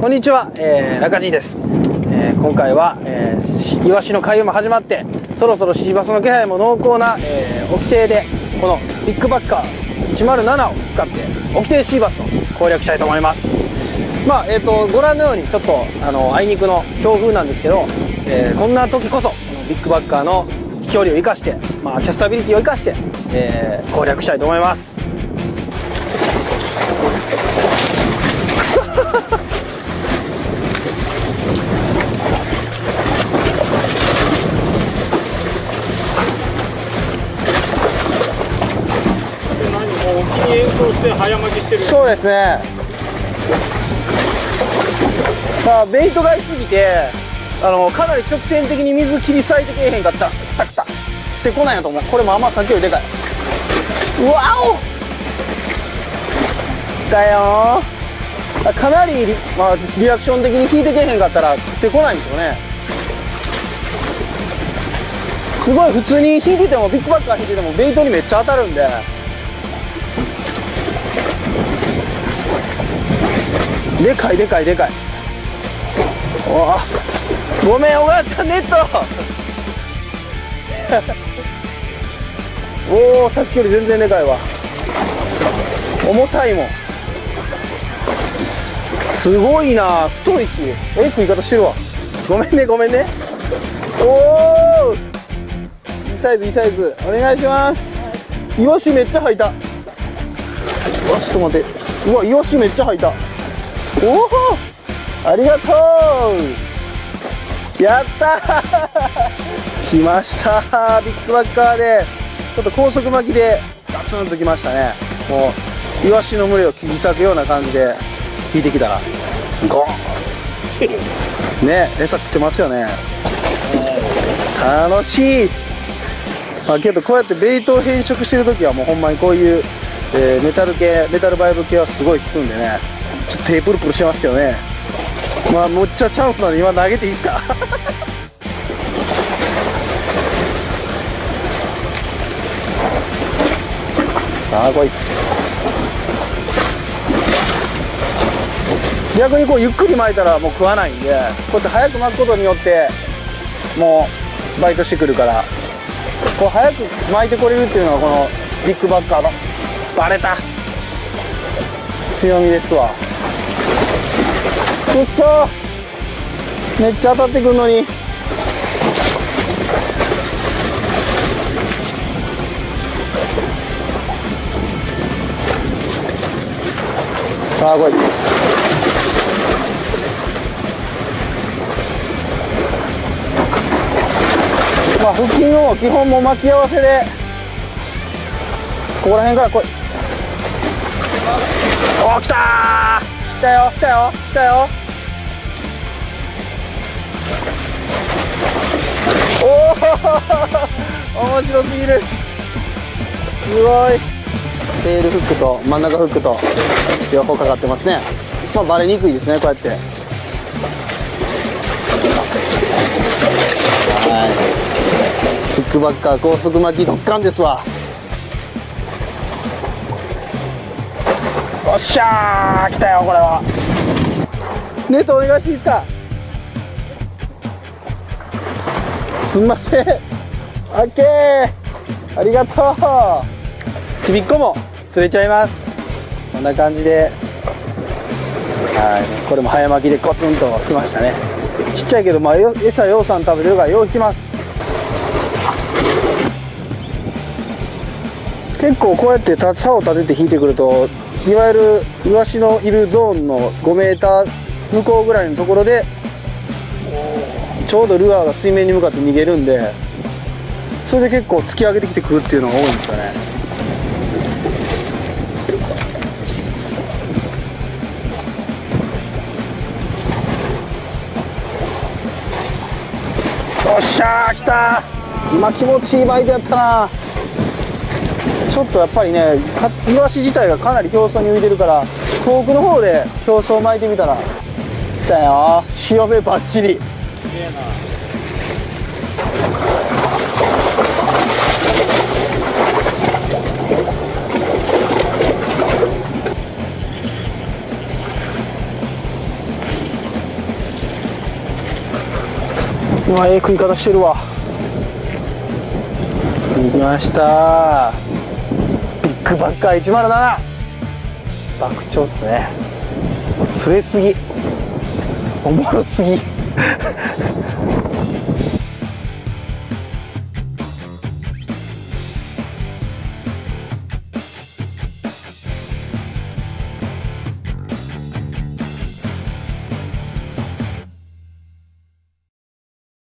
こんにちは、中地です。今回は、イワシの回遊も始まってそろそろシーバスの気配も濃厚な、沖亭でこのビッグバッカー107を使って沖亭シーバスを攻略したいと思います。ご覧のようにちょっとあいにくの強風なんですけど、こんな時こそこのビッグバッカーの飛距離を生かして、キャスタビリティを生かして、攻略したいと思います。 沖に延行して早巻きしてる。 そうですね。ベイトがいすぎてかなり直線的に水切り裂いてけえへんかったらクタクタってこないなと思う。これもさっきよりでかい。うわおだよー。かなりリアクション的に引いてけえへんかったら食ってこないんですよね。すごい普通に引いててもビッグバッカー引いててもベイトにめっちゃ当たるんで、でかいでかいでかい。ごめんおばあちゃんネットおお、さっきより全然でかいわ。重たいもん。すごいな、太いし食い方してるわ。ごめんねごめんね。おお、いいサイズいいサイズ、お願いします。イワシめっちゃ吐いた。うわちょっと待って、うわイワシめっちゃ吐いた。おお、ありがとう。やったー来ましたー。ビッグバッカーでちょっと高速巻きでガツンときましたね。もうイワシの群れを切り裂くような感じで引いてきたらゴーンね、餌食ってますよね。楽しい。けどこうやってベイトを変色してる時はもうほんまにこういう、メタルバイブ系はすごい効くんでね、ちょっと手プルプルしてますけどね。むっちゃチャンスなんで今投げていいですかさあ来い。逆にこうゆっくり巻いたらもう食わないんで、こうやって早く巻くことによってもうバイトしてくるから、こう早く巻いてこれるっていうのがこのビッグバッカーのバレた強みですわ。くっそー、めっちゃ当たってくるのに。さあ来い。腹筋を基本も巻き合わせでここら辺から来い。おー来たー、来たよ来たよ来たよ。おお面白すぎる。すごい。テールフックと真ん中フックと両方かかってますね。バレにくいですね、こうやって。ビッグバッカー高速巻きドッカンですわ。おっしゃー来たよ。これはネットお願いしていいですか。すんません。オッケー、ありがとう。ちびっこも釣れちゃいます。こんな感じで、これも早巻きでコツンときましたね。ちっちゃいけど餌ようさん食べてるからよう引きます。結構こうやって竿を立てて引いてくると、いわゆるイワシのいるゾーンの5メーター向こうぐらいのところでちょうどルアーが水面に向かって逃げるんで、それで結構突き上げてきてくるっていうのが多いんですよね。よっしゃー来たー。今気持ちいいバイトやったな。ちょっとやっぱりね、イワシ自体がかなり表層に浮いてるから、遠くの方で表層を巻いてみたら来たよ。潮目バッチリ。 今ええ食い方してるわ。行きました。ビッグバッカー107。爆鳥っすね。釣れすぎ、おもろすぎ